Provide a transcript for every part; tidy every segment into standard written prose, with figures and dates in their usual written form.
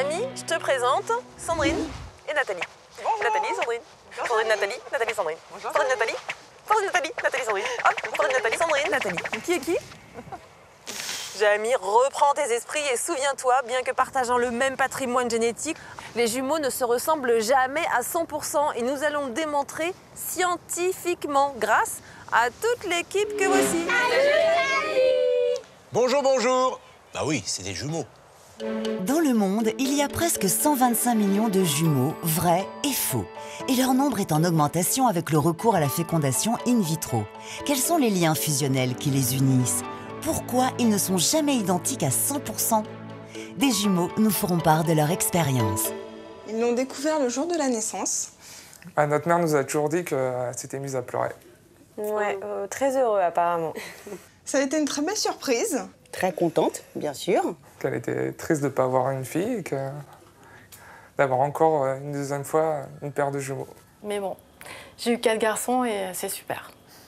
Jamy, je te présente Sandrine et Nathalie. Bonjour. Nathalie, Sandrine. Bonjour. Sandrine, Nathalie, Nathalie, Sandrine. Bonjour. Sandrine, Nathalie. Sandrine, Nathalie, Nathalie, Sandrine. Hop, Sandrine, Nathalie, Sandrine, Nathalie. Qui est qui? Jamy, reprends tes esprits et souviens-toi, bien que partageant le même patrimoine génétique, les jumeaux ne se ressemblent jamais à 100% et nous allons le démontrer scientifiquement grâce à toute l'équipe que voici. Bonjour, bonjour. Bah oui, c'est des jumeaux. Dans le monde, il y a presque 125 millions de jumeaux, vrais et faux. Et leur nombre est en augmentation avec le recours à la fécondation in vitro. Quels sont les liens fusionnels qui les unissent? Pourquoi ils ne sont jamais identiques à 100%? Des jumeaux nous feront part de leur expérience. Ils l'ont découvert le jour de la naissance. Notre mère nous a toujours dit qu'elle s'était mise à pleurer. Ouais, très heureux apparemment. Ça a été une très belle surprise. Très contente, bien sûr. Qu'elle était triste de ne pas avoir une fille et d'avoir encore une deuxième fois une paire de jumeaux. Mais bon, j'ai eu 4 garçons et c'est super.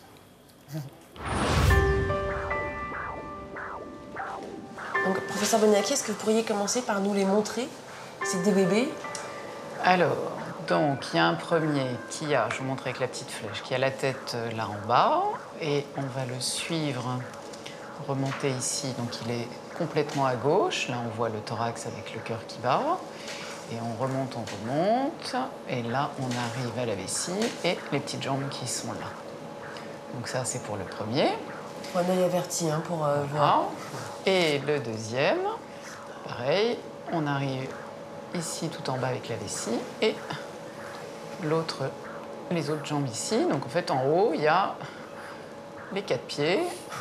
Donc, professeur Boniaki, est-ce que vous pourriez commencer par nous les montrer, ces deux bébés? Alors, donc, il y a un premier qui a, je vous montre avec la petite flèche, qui a la tête là en bas. Et on va le suivre, remonter ici. Donc, il est complètement à gauche. Là, on voit le thorax avec le cœur qui bat. Et on remonte. Et là, on arrive à la vessie et les petites jambes qui sont là. Donc ça, c'est pour le premier. Un œil averti pour voir. Voilà. Et le deuxième, pareil, on arrive ici tout en bas avec la vessie et l'autre, les autres jambes ici. Donc en fait, en haut, il y a les 4 pieds.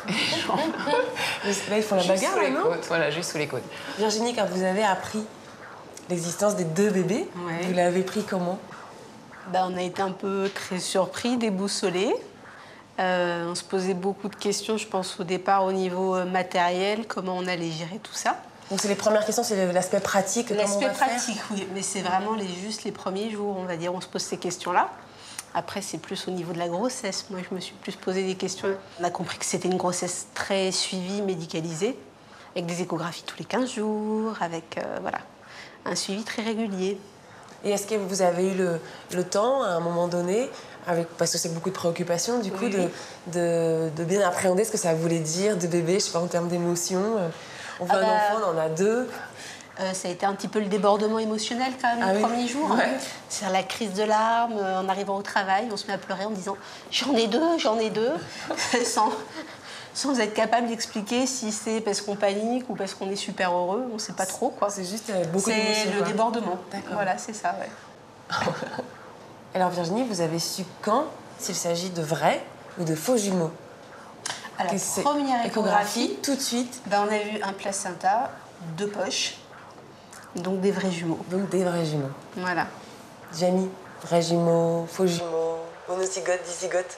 Là, ils font la bagarre, là, non? Voilà, juste sous les côtes. Virginie, quand vous avez appris l'existence des deux bébés, vous l'avez pris comment? On a été un peu très surpris, déboussolés. On se posait beaucoup de questions, je pense, au départ, au niveau matériel, comment on allait gérer tout ça. Donc, c'est les premières questions, c'est l'aspect pratique. L'aspect pratique, oui. Mais c'est vraiment juste les premiers jours, on va dire, on se pose ces questions-là. Après, c'est plus au niveau de la grossesse. Moi, je me suis plus posé des questions. On a compris que c'était une grossesse très suivie, médicalisée, avec des échographies tous les 15 jours, avec voilà, un suivi très régulier. Et est-ce que vous avez eu le temps, à un moment donné, parce que c'est beaucoup de préoccupations, du coup, de bien appréhender ce que ça voulait dire, de bébé, je sais pas, en termes d'émotions. On veut un enfant, on en a 2. Ça a été un petit peu le débordement émotionnel quand même les premiers jours. Ouais. C'est la crise de larmes, en arrivant au travail, on se met à pleurer en disant « j'en ai deux », sans être capable d'expliquer si c'est parce qu'on panique ou parce qu'on est super heureux, on sait pas trop quoi. C'est juste beaucoup d'émotions. C'est le débordement. D'accord. Voilà, c'est ça, ouais. Alors Virginie, vous avez su quand s'il s'agit de vrais ou de faux jumeaux? À la première échographie, tout de suite. On a vu un placenta, 2 poches, donc des vrais jumeaux. Donc des vrais jumeaux. Voilà. Jamy, vrais jumeaux, faux jumeaux, monozygote, dizygote.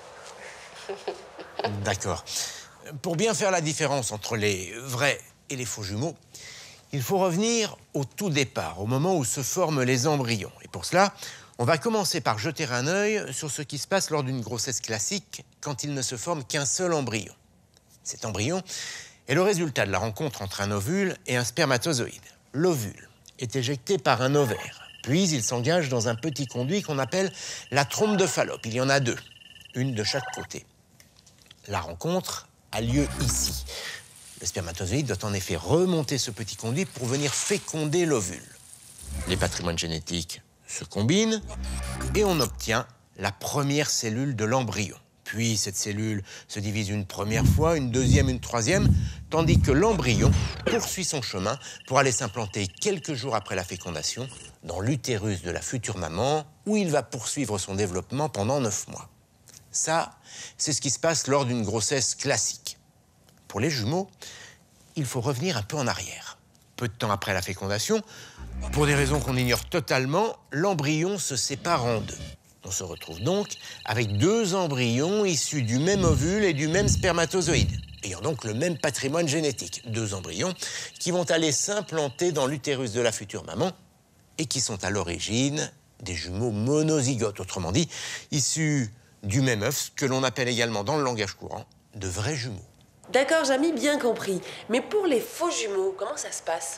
D'accord. Pour bien faire la différence entre les vrais et les faux jumeaux, il faut revenir au tout départ, au moment où se forment les embryons. Et pour cela, on va commencer par jeter un œil sur ce qui se passe lors d'une grossesse classique quand il ne se forme qu'un seul embryon. Cet embryon est le résultat de la rencontre entre un ovule et un spermatozoïde. L'ovule est éjecté par un ovaire, puis il s'engage dans un petit conduit qu'on appelle la trompe de Fallope. Il y en a 2, une de chaque côté. La rencontre a lieu ici. Le spermatozoïde doit en effet remonter ce petit conduit pour venir féconder l'ovule. Les patrimoines génétiques se combinent et on obtient la première cellule de l'embryon. Puis cette cellule se divise une première fois, une deuxième, une troisième, tandis que l'embryon poursuit son chemin pour aller s'implanter quelques jours après la fécondation dans l'utérus de la future maman, où il va poursuivre son développement pendant 9 mois. Ça, c'est ce qui se passe lors d'une grossesse classique. Pour les jumeaux, il faut revenir un peu en arrière. Peu de temps après la fécondation, pour des raisons qu'on ignore totalement, l'embryon se sépare en 2. On se retrouve donc avec 2 embryons issus du même ovule et du même spermatozoïde, ayant donc le même patrimoine génétique. 2 embryons qui vont aller s'implanter dans l'utérus de la future maman et qui sont à l'origine des jumeaux monozygotes, autrement dit, issus du même œuf, que l'on appelle également dans le langage courant de vrais jumeaux. D'accord, Jamy, bien compris. Mais pour les faux jumeaux, comment ça se passe?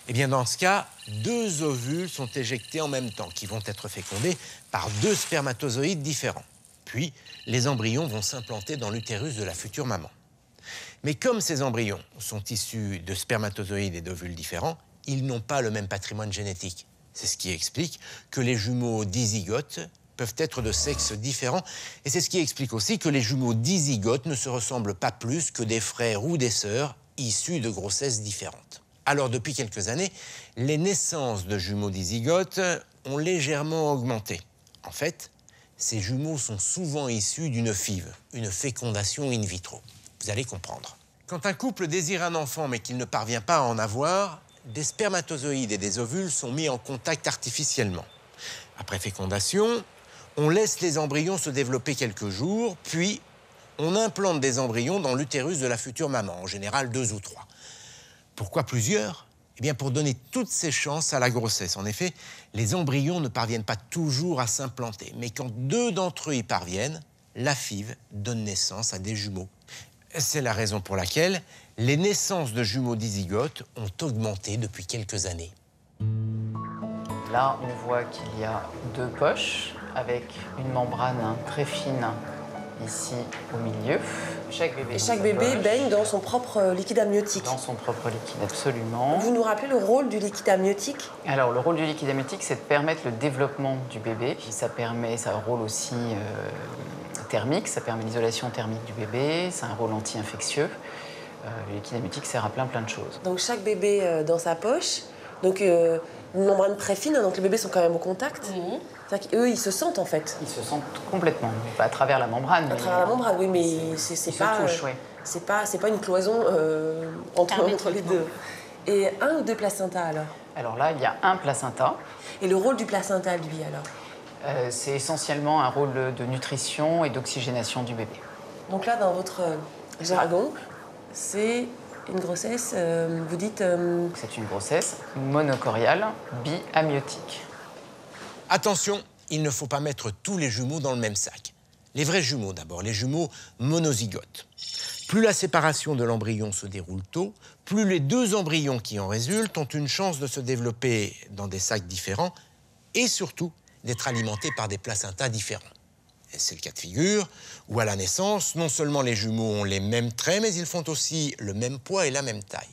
Eh bien, dans ce cas, 2 ovules sont éjectés en même temps, qui vont être fécondés par 2 spermatozoïdes différents. Puis, les embryons vont s'implanter dans l'utérus de la future maman. Mais comme ces embryons sont issus de spermatozoïdes et d'ovules différents, ils n'ont pas le même patrimoine génétique. C'est ce qui explique que les jumeaux dizygotes peuvent être de sexes différents. Et c'est ce qui explique aussi que les jumeaux dizygotes ne se ressemblent pas plus que des frères ou des sœurs issus de grossesses différentes. Alors, depuis quelques années, les naissances de jumeaux dizygotes ont légèrement augmenté. En fait, ces jumeaux sont souvent issus d'une FIV, une fécondation in vitro. Vous allez comprendre. Quand un couple désire un enfant mais qu'il ne parvient pas à en avoir, des spermatozoïdes et des ovules sont mis en contact artificiellement. Après fécondation, on laisse les embryons se développer quelques jours, puis on implante des embryons dans l'utérus de la future maman, en général 2 ou 3. Pourquoi plusieurs? Eh bien, pour donner toutes ses chances à la grossesse. En effet, les embryons ne parviennent pas toujours à s'implanter. Mais quand 2 d'entre eux y parviennent, la FIV donne naissance à des jumeaux. C'est la raison pour laquelle les naissances de jumeaux dizygotes ont augmenté depuis quelques années. Là, on voit qu'il y a 2 poches avec une membrane très fine ici au milieu. Et chaque bébé baigne dans son propre liquide amniotique. Dans son propre liquide, absolument. Vous nous rappelez le rôle du liquide amniotique? Alors, le rôle du liquide amniotique, c'est de permettre le développement du bébé. Ça a un rôle aussi thermique, ça permet l'isolation thermique du bébé, c'est un rôle anti-infectieux. Le liquide amniotique sert à plein de choses. Donc, chaque bébé dans sa poche, donc une membrane très fine, donc les bébés sont quand même au contact. C'est-à-dire qu'eux, ils se sentent en fait. Ils se sentent complètement, pas à travers la membrane. À travers la membrane, oui, mais c'est pas, c'est pas une cloison entre les deux. Et 1 ou 2 placentas alors? Alors là, il y a un placenta. Et le rôle du placenta, lui, alors? C'est essentiellement un rôle de nutrition et d'oxygénation du bébé. Donc là, dans votre jargon, c'est une grossesse, vous dites... C'est une grossesse monocoriale biamniotique. Attention, il ne faut pas mettre tous les jumeaux dans le même sac. Les vrais jumeaux d'abord, les jumeaux monozygotes. Plus la séparation de l'embryon se déroule tôt, plus les 2 embryons qui en résultent ont une chance de se développer dans des sacs différents et surtout d'être alimentés par des placentas différents. C'est le cas de figure où, à la naissance, non seulement les jumeaux ont les mêmes traits, mais ils font aussi le même poids et la même taille.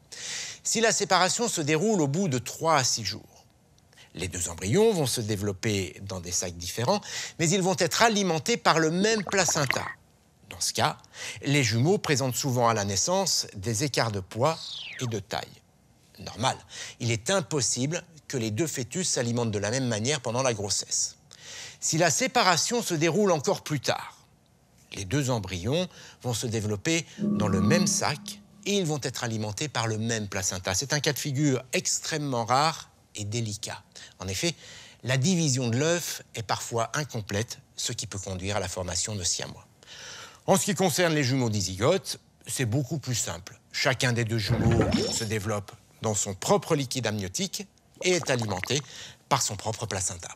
Si la séparation se déroule au bout de 3 à 6 jours, les 2 embryons vont se développer dans des sacs différents, mais ils vont être alimentés par le même placenta. Dans ce cas, les jumeaux présentent souvent à la naissance des écarts de poids et de taille. Normal, il est impossible que les 2 fœtus s'alimentent de la même manière pendant la grossesse. Si la séparation se déroule encore plus tard, les 2 embryons vont se développer dans le même sac et ils vont être alimentés par le même placenta. C'est un cas de figure extrêmement rare et délicat. En effet, la division de l'œuf est parfois incomplète, ce qui peut conduire à la formation de siamois. En ce qui concerne les jumeaux dizygotes, c'est beaucoup plus simple. Chacun des 2 jumeaux se développe dans son propre liquide amniotique et est alimenté par son propre placenta.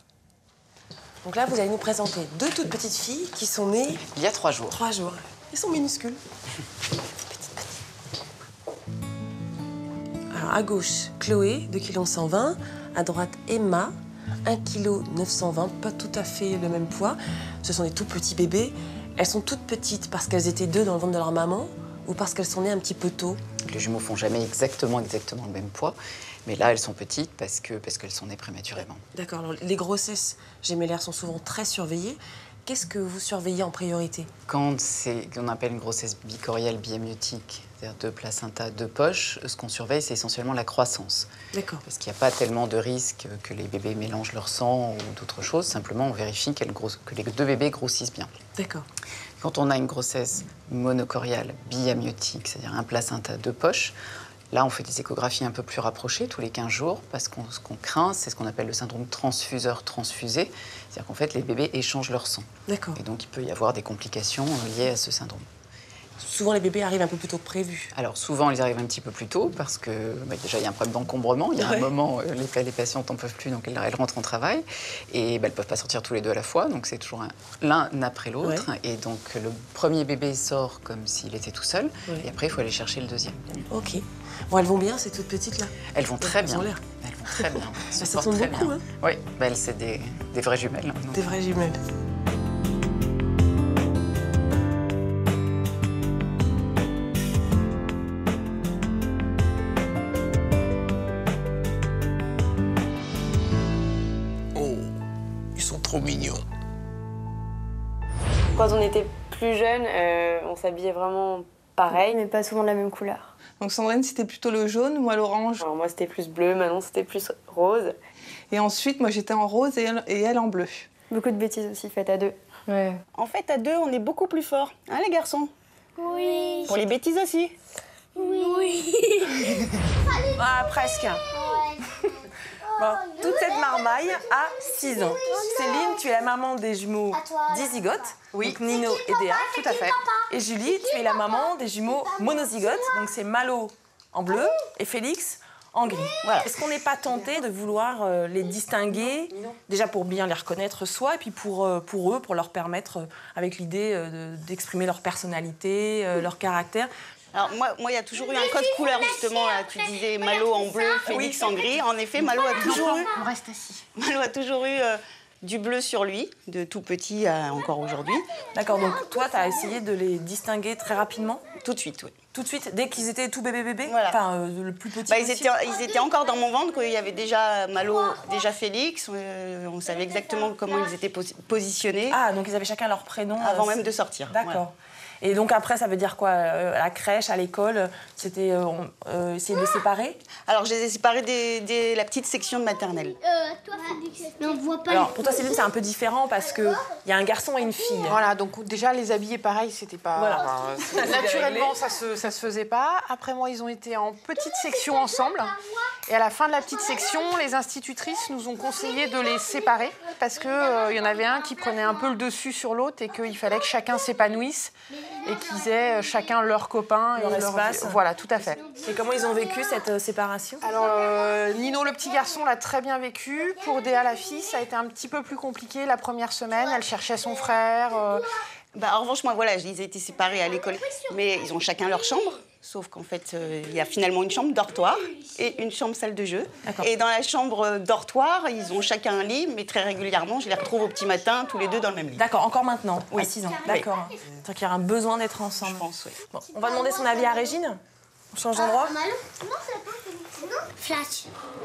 Donc là, vous allez nous présenter 2 toutes petites filles qui sont nées... Il y a 3 jours. 3 jours. Ils sont minuscules. Alors, à gauche, Chloé, 2,120 kg. À droite, Emma, 1,920 kg. Pas tout à fait le même poids. Ce sont des tout petits bébés. Elles sont toutes petites parce qu'elles étaient 2 dans le ventre de leur maman ou parce qu'elles sont nées un petit peu tôt? Les jumeaux font jamais exactement le même poids. Mais là, elles sont petites parce qu'elles sont nées prématurément. D'accord. Alors, les grossesses gémellaires sont souvent très surveillées. Qu'est-ce que vous surveillez en priorité? Quand on appelle une grossesse bicoriale biamniotique, c'est-à-dire 2 placentas, 2 poches, ce qu'on surveille, c'est essentiellement la croissance. D'accord. Parce qu'il n'y a pas tellement de risque que les bébés mélangent leur sang ou d'autres choses. Simplement, on vérifie que les 2 bébés grossissent bien. D'accord. Quand on a une grossesse monocoriale biamniotique, c'est-à-dire un placenta, 2 poches, là, on fait des échographies un peu plus rapprochées, tous les 15 jours, parce que ce qu'on craint, c'est ce qu'on appelle le syndrome transfuseur-transfusé. C'est-à-dire qu'en fait, les bébés échangent leur sang. D'accord. Et donc, il peut y avoir des complications liées à ce syndrome. Souvent, les bébés arrivent un peu plus tôt que prévu. Alors souvent, ils arrivent un petit peu plus tôt parce que déjà, il y a un problème d'encombrement. Il y a un moment, les patientes n'en peuvent plus, donc elles rentrent en travail. Et elles ne peuvent pas sortir tous les deux à la fois, donc c'est toujours l'un après l'autre. Et donc le premier bébé sort comme s'il était tout seul. Et après, il faut aller chercher le deuxième. Ok. Bon, elles vont bien, ces toutes petites-là? Elles vont très bien. Elles ont l'air. Elles vont très bien. Ça tombe beaucoup, hein? Oui, elles, c'est des vraies jumelles. Des vraies jumelles. Trop mignon. Quand on était plus jeune, on s'habillait vraiment pareil, mais pas souvent de la même couleur. Donc Sandrine, c'était plutôt le jaune, moi l'orange. Alors moi, c'était plus bleu, Manon, c'était plus rose. Et ensuite, moi, j'étais en rose et elle en bleu. Beaucoup de bêtises aussi faites à deux. Ouais. En fait, à deux, on est beaucoup plus forts. Hein, les garçons? Oui. Pour les bêtises aussi? Oui. Ah, presque. Bon, toute cette marmaille a 6 ans. Céline, tu es la maman des jumeaux dizygotes, donc Nino et Déa. Tout à fait. Et Julie, tu es la maman des jumeaux monozygotes, donc c'est Malo en bleu et Félix en gris. Voilà. Est-ce qu'on n'est pas tenté de vouloir les distinguer, déjà pour bien les reconnaître soi, et puis pour eux, pour leur permettre, avec l'idée d'exprimer leur personnalité, leur caractère. Alors moi, il y a toujours eu un code couleur, justement. Là, tu disais Malo en bleu, Félix en gris. En effet, Malo a toujours eu... On reste assis. Malo a toujours eu du bleu sur lui, de tout petit à encore aujourd'hui. D'accord, donc toi, tu as essayé de les distinguer très rapidement? Tout de suite, oui. Tout de suite, dès qu'ils étaient tout bébé, voilà. Enfin, le plus petit ils étaient encore dans mon ventre, quand il y avait déjà Malo, déjà Félix. On savait exactement comment ils étaient positionnés. Ah, donc ils avaient chacun leur prénom avant même de sortir. D'accord. Voilà. Et donc après, ça veut dire quoi? À la crèche, à l'école, c'était essayer de les séparer? Alors, je les ai séparés dès la petite section de maternelle. Toi, Félix, mais on voit pas. Alors, pour toi, Céline, c'est un peu différent parce qu'il y a un garçon et une fille. Voilà, donc déjà, les habiller pareil, c'était pas... Voilà. Naturellement, ça se faisait pas. Après, moi, ils ont été en petite section ensemble. Et à la fin de la petite section, les institutrices nous ont conseillé de les séparer parce qu'il y en avait un qui prenait un peu le dessus sur l'autre et qu'il fallait que chacun s'épanouisse et qu'ils aient chacun leur copain et leur espace. Voilà, tout à fait. Et comment ils ont vécu cette séparation? Alors, Nino, le petit garçon, l'a très bien vécu. Pour Déa, la fille, ça a été un petit peu plus compliqué la première semaine. Elle cherchait son frère. En revanche, moi, voilà, ils ont été séparés à l'école, mais ils ont chacun leur chambre. Sauf qu'en fait, il y a finalement une chambre dortoir et une chambre salle de jeu. Et dans la chambre dortoir, ils ont chacun un lit, mais très régulièrement, je les retrouve au petit matin, tous les deux dans le même lit. D'accord, encore maintenant, oui. À 6 ans. D'accord. Oui. Donc il y a un besoin d'être ensemble. Je pense, oui. Bon, on va demander son avis à Régine. On change d'endroit. Non, c'est pas Félix. Non, Flash.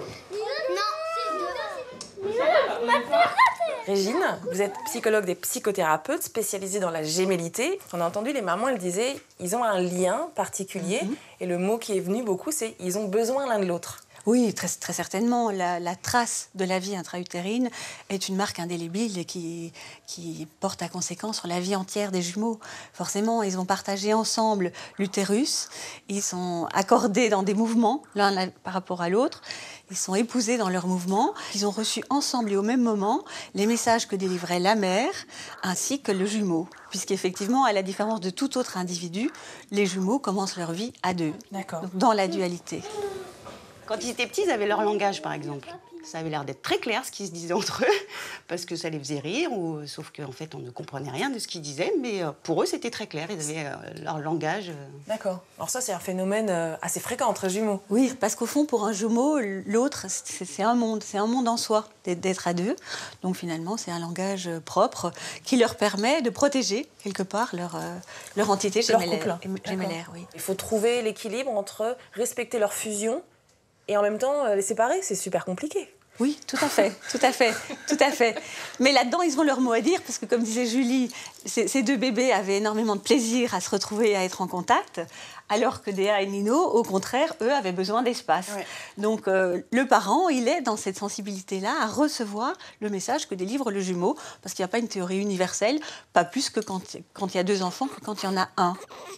Régine, vous êtes psychologue et psychothérapeute spécialisée dans la gémellité. On a entendu les mamans, elles disaient ils ont un lien particulier. Et le mot qui est venu beaucoup, c'est ils ont besoin l'un de l'autre. Oui, très, très certainement. La trace de la vie intra-utérine est une marque indélébile et qui porte à conséquence sur la vie entière des jumeaux. Forcément, ils ont partagé ensemble l'utérus, ils sont accordés dans des mouvements, l'un par rapport à l'autre, ils sont épousés dans leurs mouvements, ils ont reçu ensemble et au même moment les messages que délivrait la mère ainsi que le jumeau. Puisqu'effectivement, à la différence de tout autre individu, les jumeaux commencent leur vie à deux, dans la dualité. Quand ils étaient petits, ils avaient leur langage, par exemple. Ça avait l'air d'être très clair, ce qu'ils se disaient entre eux, parce que ça les faisait rire, sauf qu'en fait, on ne comprenait rien de ce qu'ils disaient, mais pour eux, c'était très clair. Ils avaient leur langage. D'accord. Alors ça, c'est un phénomène assez fréquent entre jumeaux. Oui, parce qu'au fond, pour un jumeau, l'autre, c'est un monde en soi, d'être à deux. Donc finalement, c'est un langage propre qui leur permet de protéger, quelque part, leur entité gémellaire. Oui. Il faut trouver l'équilibre entre respecter leur fusion et en même temps les séparer. C'est super compliqué. Oui, tout à fait, tout à fait, tout à fait. Mais là-dedans, ils ont leur mot à dire, parce que comme disait Julie, ces deux bébés avaient énormément de plaisir à se retrouver et à être en contact, alors que Déa et Nino, au contraire, eux, avaient besoin d'espace. Ouais. Donc, le parent, il est dans cette sensibilité-là à recevoir le message que délivre le jumeau, parce qu'il n'y a pas une théorie universelle, pas plus que quand il y a deux enfants que quand il y en a un.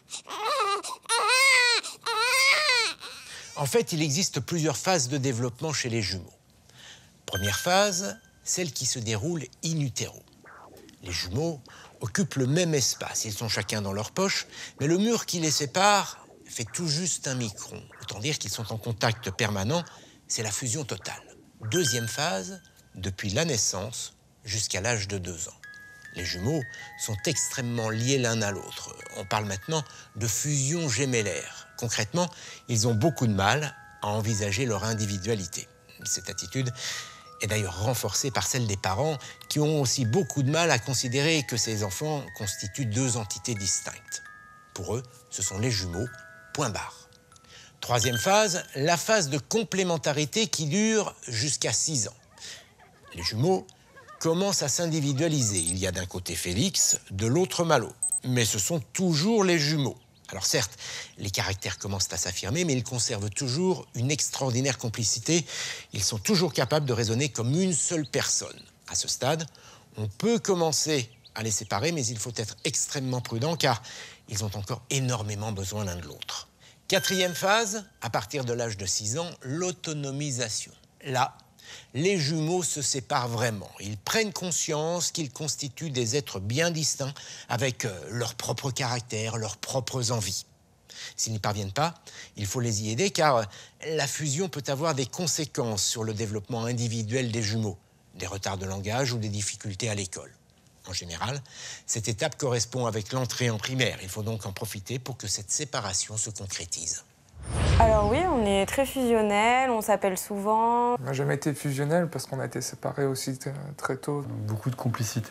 En fait, il existe plusieurs phases de développement chez les jumeaux. Première phase, celle qui se déroule in utero. Les jumeaux occupent le même espace. Ils sont chacun dans leur poche, mais le mur qui les sépare fait tout juste 1 micron. Autant dire qu'ils sont en contact permanent, c'est la fusion totale. Deuxième phase, depuis la naissance jusqu'à l'âge de 2 ans. Les jumeaux sont extrêmement liés l'un à l'autre. On parle maintenant de fusion gémellaire. Concrètement, ils ont beaucoup de mal à envisager leur individualité. Cette attitude est d'ailleurs renforcée par celle des parents qui ont aussi beaucoup de mal à considérer que ces enfants constituent 2 entités distinctes. Pour eux, ce sont les jumeaux, point barre. Troisième phase, la phase de complémentarité qui dure jusqu'à 6 ans. Les jumeaux commencent à s'individualiser. Il y a d'un côté Félix, de l'autre Malo. Mais ce sont toujours les jumeaux. Alors certes, les caractères commencent à s'affirmer, mais ils conservent toujours une extraordinaire complicité. Ils sont toujours capables de raisonner comme une seule personne. À ce stade, on peut commencer à les séparer, mais il faut être extrêmement prudent car ils ont encore énormément besoin l'un de l'autre. Quatrième phase, à partir de l'âge de 6 ans, l'autonomisation. Là, les jumeaux se séparent vraiment. Ils prennent conscience qu'ils constituent des êtres bien distincts avec leur propre caractère, leurs propres envies. S'ils n'y parviennent pas, il faut les y aider car la fusion peut avoir des conséquences sur le développement individuel des jumeaux, des retards de langage ou des difficultés à l'école. En général, cette étape correspond avec l'entrée en primaire. Il faut donc en profiter pour que cette séparation se concrétise. Alors oui, on est très fusionnels, on s'appelle souvent. On n'a jamais été fusionnels parce qu'on a été séparés aussi très tôt. Beaucoup de complicité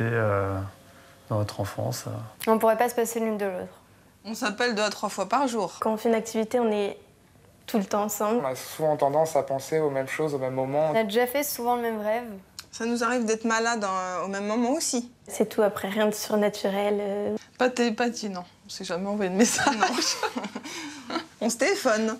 dans notre enfance. On ne pourrait pas se passer l'une de l'autre. On s'appelle 2 à 3 fois par jour. Quand on fait une activité, on est tout le temps ensemble. On a souvent tendance à penser aux mêmes choses au même moment. On a déjà fait souvent le même rêve. Ça nous arrive d'être malades au même moment aussi. C'est tout, après rien de surnaturel. Pas de télépathie, non. On s'est jamais envoyé de message. On se téléphone.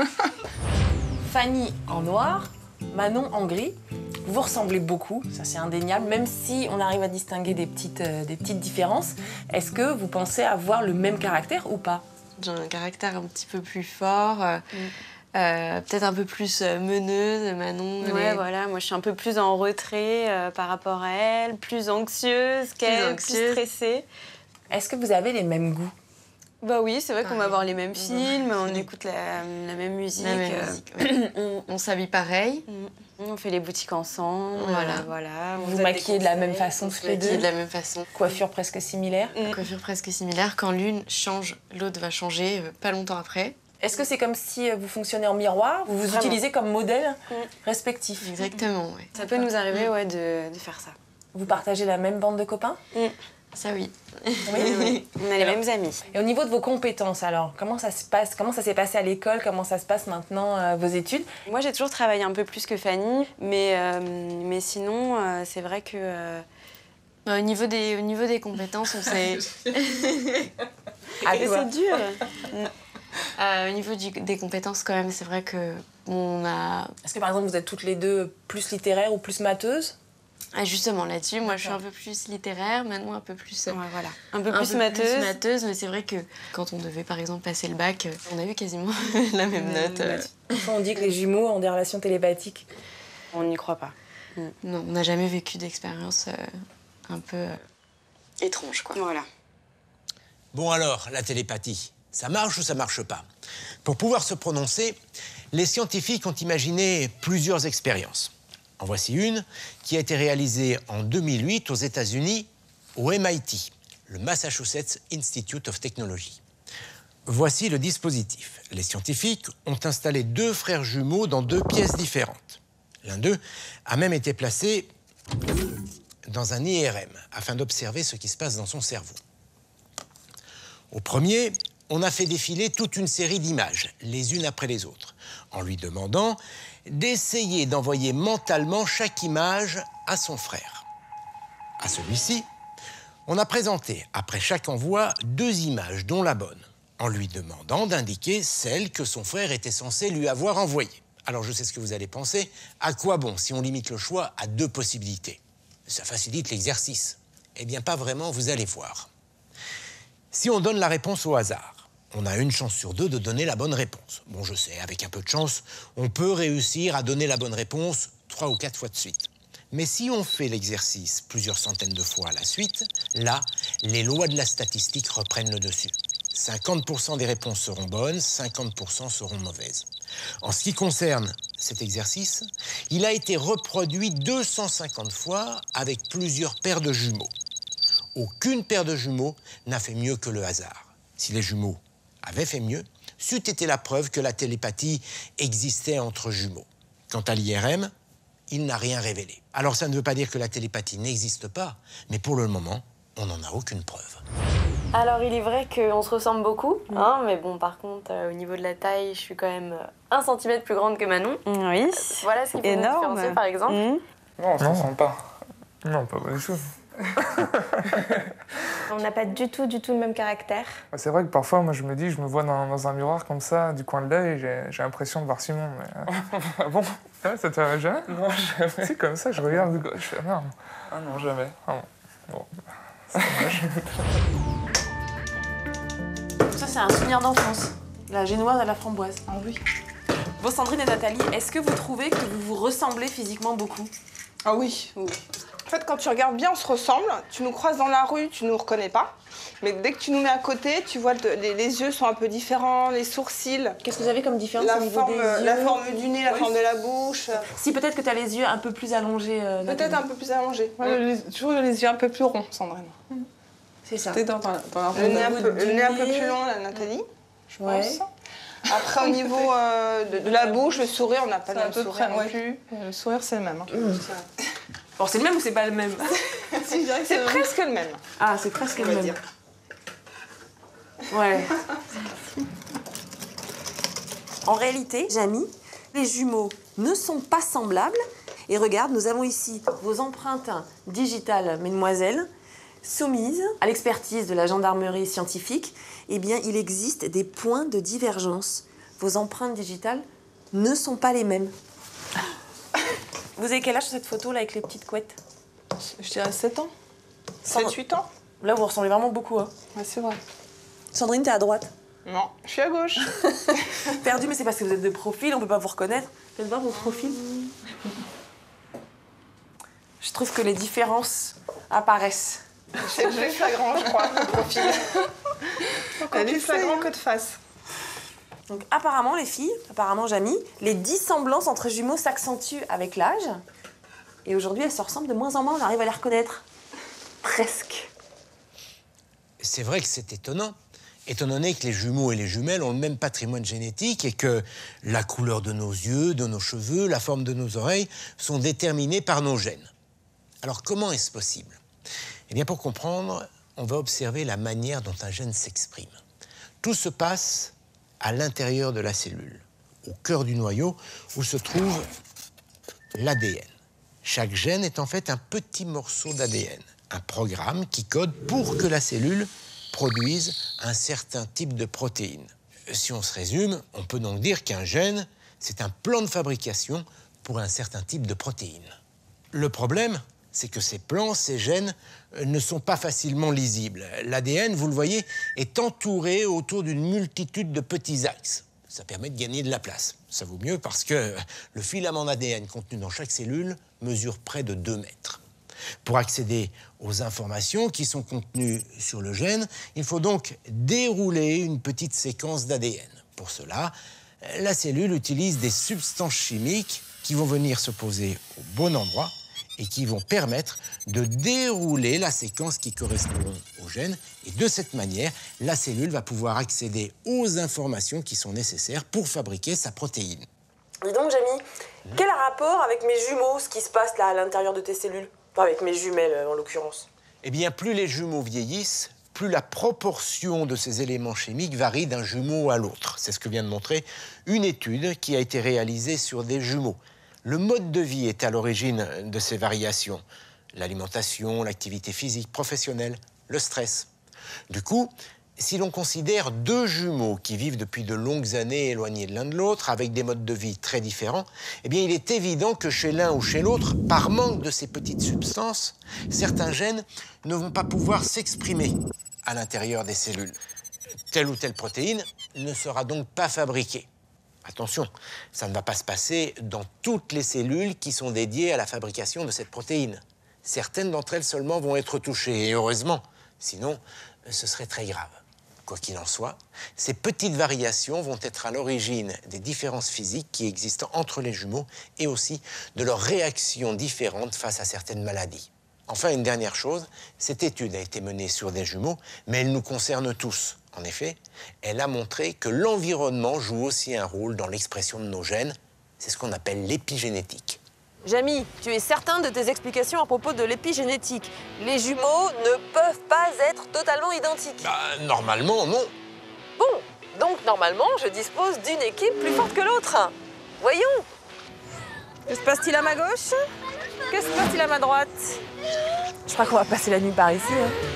Fanny en noir, Manon en gris. Vous ressemblez beaucoup, ça c'est indéniable, même si on arrive à distinguer des petites différences. Est-ce que vous pensez avoir le même caractère ou pas? J'ai un caractère un petit peu plus fort, peut-être un peu plus meneuse, Manon. Ouais, voilà, moi je suis un peu plus en retrait par rapport à elle, plus anxieuse qu'elle, plus stressée. Est-ce que vous avez les mêmes goûts? Bah oui, c'est vrai qu'on va voir les mêmes films, on écoute la même musique. Ouais. on s'habille pareil. On fait les boutiques ensemble. Voilà. Vous maquillez de la même façon tous les deux? De la même façon. Coiffure presque similaire? Coiffure presque similaire. Quand l'une change, l'autre va changer pas longtemps après. Est-ce que c'est comme si vous fonctionnez en miroir? Vous vous utilisez comme modèle respectif? Exactement, oui. Ça peut nous arriver de faire ça. Vous partagez la même bande de copains? Ça oui. Oui. On a les mêmes amis. Et au niveau de vos compétences alors, comment ça se passe? Comment ça s'est passé à l'école? Comment ça se passe maintenant vos études? Moi j'ai toujours travaillé un peu plus que Fanny, mais sinon c'est vrai que au niveau des compétences on s'est... c'est dur. Au niveau des compétences quand même, c'est vrai que on a... Est-ce que par exemple vous êtes toutes les deux plus littéraires ou plus matheuses? Ah, justement, là-dessus, moi, je suis un peu plus littéraire, Manon un peu plus... Un peu plus matheuse, mais c'est vrai que quand on devait, par exemple, passer le bac, on a eu quasiment la même note. On dit que les jumeaux ont des relations télépathiques. On n'y croit pas. Non, on n'a jamais vécu d'expérience un peu étrange, quoi. Voilà. Bon alors, la télépathie, ça marche ou ça marche pas? Pour pouvoir se prononcer, les scientifiques ont imaginé plusieurs expériences. En voici une qui a été réalisée en 2008 aux États-Unis, au MIT, le Massachusetts Institute of Technology. Voici le dispositif. Les scientifiques ont installé 2 frères jumeaux dans 2 pièces différentes. L'un d'eux a même été placé dans un IRM afin d'observer ce qui se passe dans son cerveau. Au premier, on a fait défiler toute une série d'images, les unes après les autres, en lui demandant d'essayer d'envoyer mentalement chaque image à son frère. À celui-ci, on a présenté, après chaque envoi, 2 images, dont la bonne, en lui demandant d'indiquer celle que son frère était censé lui avoir envoyée. Alors je sais ce que vous allez penser, à quoi bon si on limite le choix à 2 possibilités? Ça facilite l'exercice. Eh bien pas vraiment, vous allez voir. Si on donne la réponse au hasard, on a une chance sur 2 de donner la bonne réponse. Bon, je sais, avec un peu de chance, on peut réussir à donner la bonne réponse 3 ou 4 fois de suite. Mais si on fait l'exercice plusieurs centaines de fois à la suite, là, les lois de la statistique reprennent le dessus. 50% des réponses seront bonnes, 50% seront mauvaises. En ce qui concerne cet exercice, il a été reproduit 250 fois avec plusieurs paires de jumeaux. Aucune paire de jumeaux n'a fait mieux que le hasard. Si les jumeaux avaient fait mieux, c'eût été la preuve que la télépathie existait entre jumeaux. Quant à l'IRM, il n'a rien révélé. Alors ça ne veut pas dire que la télépathie n'existe pas, mais pour le moment, on n'en a aucune preuve. Alors il est vrai qu'on se ressemble beaucoup, hein, mais bon par contre au niveau de la taille, je suis quand même 1 cm plus grande que Manon. Oui. Voilà ce qui peut nous différencier par exemple. Non, on se ressemble pas. Non, pas du tout. On n'a pas du tout le même caractère. C'est vrai que parfois, moi, je me vois dans un miroir comme ça, du coin de l'œil, j'ai l'impression de voir Simon. Mais... Ah bon? Ouais, ça t'arrive jamais? Non, jamais. C'est comme ça, je regarde de gauche, je fais non. Ah non, jamais. Ah bon. Bon, c'est dommage. Ça, c'est un souvenir d'enfance. La génoise à la framboise. Ah oui. Bon, Sandrine et Nathalie, est-ce que vous trouvez que vous vous ressemblez physiquement beaucoup? Ah oui, oui. En fait, quand tu regardes bien, on se ressemble. Tu nous croises dans la rue, tu nous reconnais pas. Mais dès que tu nous mets à côté, tu vois, les yeux sont un peu différents, les sourcils. Qu'est-ce que vous avez comme différence la au niveau des yeux? La forme du nez, la forme de la bouche. Si, peut-être que tu as les yeux un peu plus allongés. Peut-être un peu plus allongés. Toujours les yeux un peu plus ronds, Sandrine. C'est ça. Dans la le nez un peu plus long, la Nathalie, je pense. Après, au niveau de la bouche, le sourire, on n'a pas le même sourire non plus. Le sourire, c'est le même. Bon, c'est le même ou c'est pas le même? Si, je dirais que c'est presque le même. Ah, c'est presque le même. Ouais. En réalité, Jamie, les jumeaux ne sont pas semblables. Et regarde, nous avons ici vos empreintes digitales, mesdemoiselles, soumises à l'expertise de la gendarmerie scientifique. Eh bien, il existe des points de divergence. Vos empreintes digitales ne sont pas les mêmes. Vous avez quel âge sur cette photo là avec les petites couettes? Je dirais 7 ans. 7-8 ans. Là, vous ressemblez vraiment beaucoup. Hein. Ouais, c'est vrai. Sandrine, t'es à droite? Non, je suis à gauche. Perdu, mais c'est parce que vous êtes de profil, on peut pas vous reconnaître. Faites voir vos profils. Je trouve que les différences apparaissent. C'est plus flagrant, je crois, le profil. Encore plus flagrant que de face. Donc apparemment, les filles, apparemment Jamie, les dissemblances entre jumeaux s'accentuent avec l'âge. Et aujourd'hui, elles se ressemblent de moins en moins, on arrive à les reconnaître. Presque. C'est vrai que c'est étonnant. Étant donné que les jumeaux et les jumelles ont le même patrimoine génétique et que la couleur de nos yeux, de nos cheveux, la forme de nos oreilles sont déterminés par nos gènes. Alors comment est-ce possible? Eh bien, pour comprendre, on va observer la manière dont un gène s'exprime. Tout se passe à l'intérieur de la cellule, au cœur du noyau, où se trouve l'ADN. Chaque gène est en fait un petit morceau d'ADN, un programme qui code pour que la cellule produise un certain type de protéines. Si on se résume, on peut donc dire qu'un gène, c'est un plan de fabrication pour un certain type de protéines. Le problème, c'est que ces plans, ces gènes, ne sont pas facilement lisibles. L'ADN, vous le voyez, est entouré autour d'une multitude de petits axes. Ça permet de gagner de la place. Ça vaut mieux parce que le filament d'ADN contenu dans chaque cellule mesure près de 2 mètres. Pour accéder aux informations qui sont contenues sur le gène, il faut donc dérouler une petite séquence d'ADN. Pour cela, la cellule utilise des substances chimiques qui vont venir se poser au bon endroit et qui vont permettre de dérouler la séquence qui correspond au gène. Et de cette manière, la cellule va pouvoir accéder aux informations qui sont nécessaires pour fabriquer sa protéine. Dis donc, Jamie, quel rapport avec mes jumeaux, ce qui se passe là à l'intérieur de tes cellules? Enfin, avec mes jumelles, en l'occurrence. Eh bien, plus les jumeaux vieillissent, plus la proportion de ces éléments chimiques varie d'un jumeau à l'autre. C'est ce que vient de montrer une étude qui a été réalisée sur des jumeaux. Le mode de vie est à l'origine de ces variations. L'alimentation, l'activité physique, professionnelle, le stress. Du coup, si l'on considère 2 jumeaux qui vivent depuis de longues années éloignés de l'un de l'autre, avec des modes de vie très différents, eh bien, il est évident que chez l'un ou chez l'autre, par manque de ces petites substances, certains gènes ne vont pas pouvoir s'exprimer à l'intérieur des cellules. Telle ou telle protéine ne sera donc pas fabriquée. Attention, ça ne va pas se passer dans toutes les cellules qui sont dédiées à la fabrication de cette protéine. Certaines d'entre elles seulement vont être touchées, et heureusement, sinon ce serait très grave. Quoi qu'il en soit, ces petites variations vont être à l'origine des différences physiques qui existent entre les jumeaux et aussi de leurs réactions différentes face à certaines maladies. Enfin, une dernière chose, cette étude a été menée sur des jumeaux, mais elle nous concerne tous. En effet, elle a montré que l'environnement joue aussi un rôle dans l'expression de nos gènes. C'est ce qu'on appelle l'épigénétique. Jamy, tu es certain de tes explications à propos de l'épigénétique? Les jumeaux ne peuvent pas être totalement identiques. Bah, normalement, non. Bon, donc normalement, je dispose d'une équipe plus forte que l'autre. Voyons. Que se passe-t-il à ma gauche? Que se passe-t-il à ma droite? Je crois qu'on va passer la nuit par ici.